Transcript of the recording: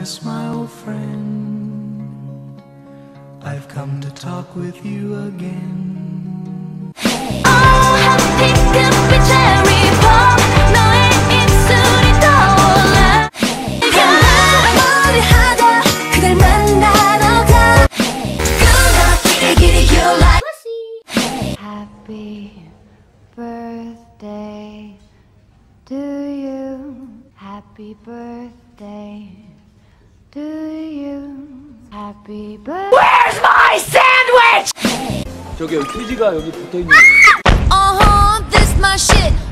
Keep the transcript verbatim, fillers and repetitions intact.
miss my old friend. I've come to talk with you again. Oh, 하필급이 cherry pop 너의 입술이 떠올라. 아무리 하다 그댈 만나러 가. 그가 길이 길이 you like pussy. Happy birthday to you. Happy birthday to you. Happy birthday. Where's my sandwich? 저기 휴지가 여기 붙어 있는. Uh-huh, this my shit.